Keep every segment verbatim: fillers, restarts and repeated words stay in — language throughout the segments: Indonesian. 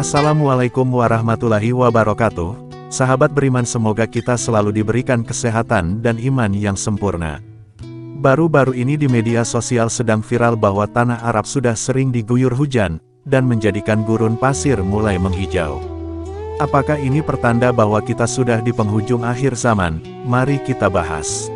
Assalamualaikum warahmatullahi wabarakatuh. Sahabat beriman, semoga kita selalu diberikan kesehatan dan iman yang sempurna. Baru-baru ini di media sosial sedang viral bahwa tanah Arab sudah sering diguyur hujan, dan menjadikan gurun pasir mulai menghijau. Apakah ini pertanda bahwa kita sudah di penghujung akhir zaman? Mari kita bahas.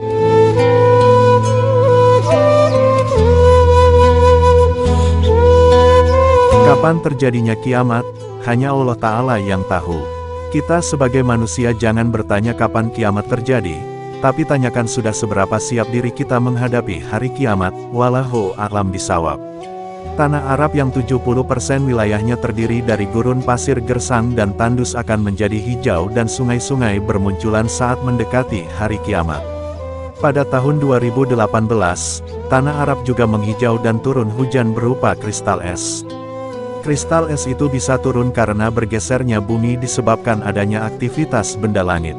Kapan terjadinya kiamat? Hanya Allah Ta'ala yang tahu. Kita sebagai manusia jangan bertanya kapan kiamat terjadi, tapi tanyakan sudah seberapa siap diri kita menghadapi hari kiamat. Wallahu a'lam bishawab. Tanah Arab yang tujuh puluh persen wilayahnya terdiri dari gurun pasir gersang dan tandus akan menjadi hijau dan sungai-sungai bermunculan saat mendekati hari kiamat. Pada tahun dua ribu delapan belas, tanah Arab juga menghijau dan turun hujan berupa kristal es. Kristal es itu bisa turun karena bergesernya bumi disebabkan adanya aktivitas benda langit.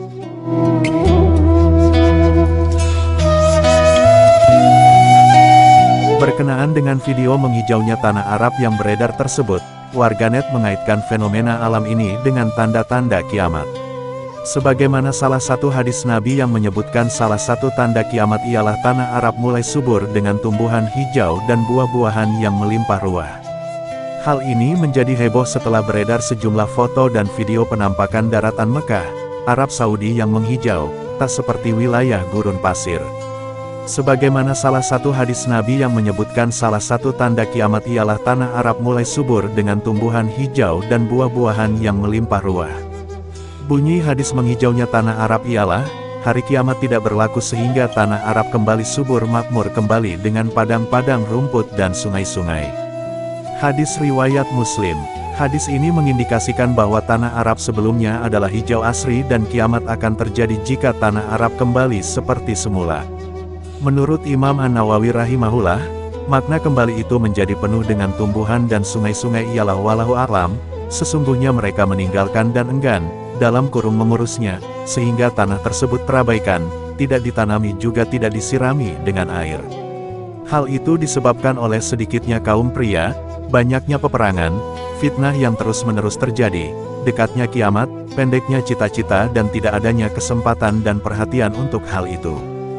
Berkenaan dengan video menghijaunya tanah Arab yang beredar tersebut, warganet mengaitkan fenomena alam ini dengan tanda-tanda kiamat. Sebagaimana salah satu hadis Nabi yang menyebutkan salah satu tanda kiamat ialah tanah Arab mulai subur dengan tumbuhan hijau dan buah-buahan yang melimpah ruah. Hal ini menjadi heboh setelah beredar sejumlah foto dan video penampakan daratan Mekah, Arab Saudi yang menghijau, tak seperti wilayah gurun pasir. Sebagaimana salah satu hadis Nabi yang menyebutkan salah satu tanda kiamat ialah tanah Arab mulai subur dengan tumbuhan hijau dan buah-buahan yang melimpah ruah. Bunyi hadis menghijaunya tanah Arab ialah, hari kiamat tidak berlaku sehingga tanah Arab kembali subur makmur kembali dengan padang-padang rumput dan sungai-sungai. Hadis riwayat Muslim. Hadis ini mengindikasikan bahwa tanah Arab sebelumnya adalah hijau asri dan kiamat akan terjadi jika tanah Arab kembali seperti semula. Menurut Imam An-Nawawi rahimahullah, makna kembali itu menjadi penuh dengan tumbuhan dan sungai-sungai ialah wallahu a'lam, sesungguhnya mereka meninggalkan dan enggan, dalam kurung mengurusnya, sehingga tanah tersebut terabaikan, tidak ditanami juga tidak disirami dengan air. Hal itu disebabkan oleh sedikitnya kaum pria, banyaknya peperangan, fitnah yang terus-menerus terjadi, dekatnya kiamat, pendeknya cita-cita dan tidak adanya kesempatan dan perhatian untuk hal itu.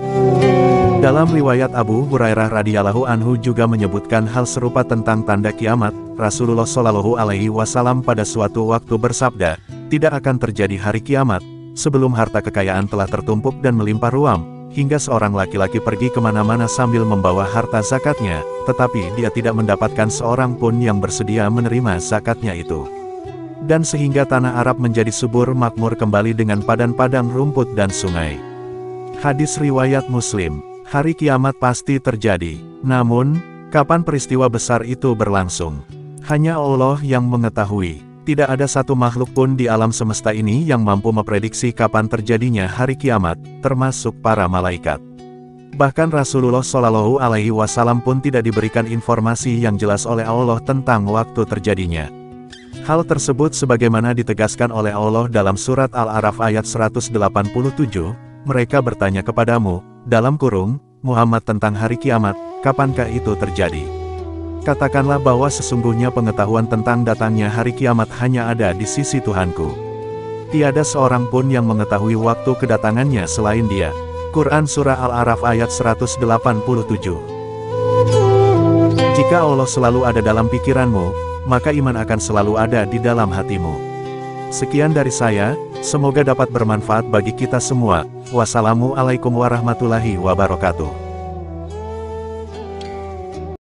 Dalam riwayat Abu Hurairah radhiyallahu anhu juga menyebutkan hal serupa tentang tanda kiamat. Rasulullah shallallahu alaihi wasallam pada suatu waktu bersabda, tidak akan terjadi hari kiamat, sebelum harta kekayaan telah tertumpuk dan melimpah ruam, hingga seorang laki-laki pergi kemana-mana sambil membawa harta zakatnya, tetapi dia tidak mendapatkan seorang pun yang bersedia menerima zakatnya itu. Dan sehingga tanah Arab menjadi subur makmur kembali dengan padang-padang rumput dan sungai. Hadis riwayat Muslim. Hari kiamat pasti terjadi. Namun, kapan peristiwa besar itu berlangsung? Hanya Allah yang mengetahui. Tidak ada satu makhluk pun di alam semesta ini yang mampu memprediksi kapan terjadinya hari kiamat, termasuk para malaikat. Bahkan Rasulullah shallallahu alaihi wasallam pun tidak diberikan informasi yang jelas oleh Allah tentang waktu terjadinya. Hal tersebut sebagaimana ditegaskan oleh Allah dalam surat Al-A'raf ayat seratus delapan puluh tujuh, mereka bertanya kepadamu, dalam kurung, Muhammad tentang hari kiamat, kapankah itu terjadi? Katakanlah bahwa sesungguhnya pengetahuan tentang datangnya hari kiamat hanya ada di sisi Tuhanku. Tiada seorang pun yang mengetahui waktu kedatangannya selain Dia. Quran Surah Al-A'raf ayat seratus delapan puluh tujuh. Jika Allah selalu ada dalam pikiranmu, maka iman akan selalu ada di dalam hatimu. Sekian dari saya, semoga dapat bermanfaat bagi kita semua. Wassalamualaikum warahmatullahi wabarakatuh.